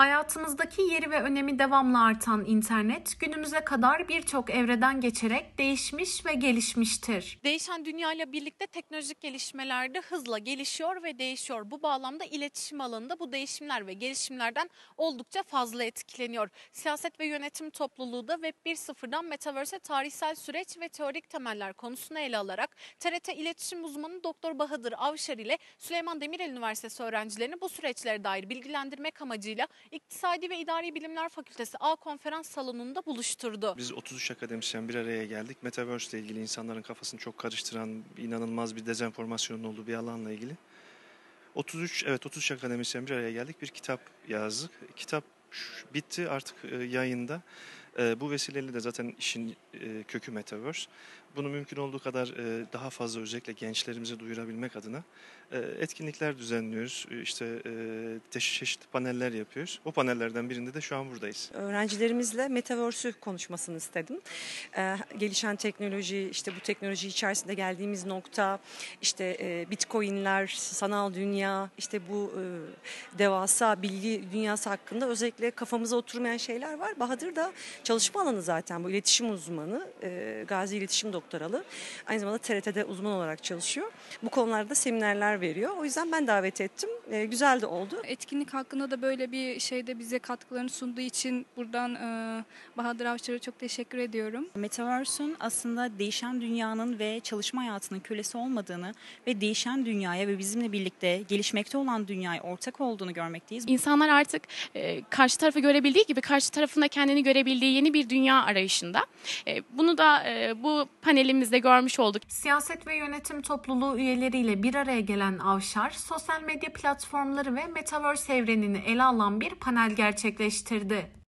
Hayatımızdaki yeri ve önemi devamlı artan internet, günümüze kadar birçok evreden geçerek değişmiş ve gelişmiştir. Değişen dünyayla birlikte teknolojik gelişmeler de hızla gelişiyor ve değişiyor. Bu bağlamda iletişim alanında bu değişimler ve gelişimlerden oldukça fazla etkileniyor. Siyaset ve yönetim topluluğu da Web 1.0'dan Metaverse'e tarihsel süreç ve teorik temeller konusunu ele alarak TRT İletişim Uzmanı Doktor Bahadır Avşar ile Süleyman Demirel Üniversitesi öğrencilerini bu süreçlere dair bilgilendirmek amacıyla İktisadi ve İdari Bilimler Fakültesi A Konferans Salonu'nda buluşturdu. Biz 33 akademisyen bir araya geldik. Metaverse ile ilgili insanların kafasını çok karıştıran, inanılmaz bir dezenformasyonun olduğu bir alanla ilgili. 33 akademisyen bir araya geldik. Bir kitap yazdık. Kitap bitti artık yayında. Bu vesileyle de zaten işin kökü Metaverse. Bunu mümkün olduğu kadar daha fazla özellikle gençlerimize duyurabilmek adına etkinlikler düzenliyoruz. İşte çeşitli paneller yapıyoruz. O panellerden birinde de şu an buradayız. Öğrencilerimizle Metaverse'ü konuşmasını istedim. Gelişen teknoloji, işte bu teknoloji içerisinde geldiğimiz nokta, işte Bitcoin'ler, sanal dünya, işte bu devasa bilgi dünyası hakkında özellikle kafamıza oturmayan şeyler var. Bahadır da çalışma alanı zaten bu iletişim uzmanı, Gazi İletişim Doktoralı. Aynı zamanda TRT'de uzman olarak çalışıyor. Bu konularda seminerler veriyor. O yüzden ben davet ettim. Güzel de oldu. Etkinlik hakkında da böyle bir şeyde bize katkılarını sunduğu için buradan Bahadır Avşar'a çok teşekkür ediyorum. Metaverse'ün aslında değişen dünyanın ve çalışma hayatının kölesi olmadığını ve değişen dünyaya ve bizimle birlikte gelişmekte olan dünyaya ortak olduğunu görmekteyiz. İnsanlar artık karşı tarafı görebildiği gibi karşı tarafında kendini görebildiği yeni bir dünya arayışında. Bunu da bu panelimizde görmüş olduk. Siyaset ve yönetim topluluğu üyeleriyle bir araya gelen Avşar, sosyal medya platformları ve Metaverse evrenini ele alan bir panel gerçekleştirdi.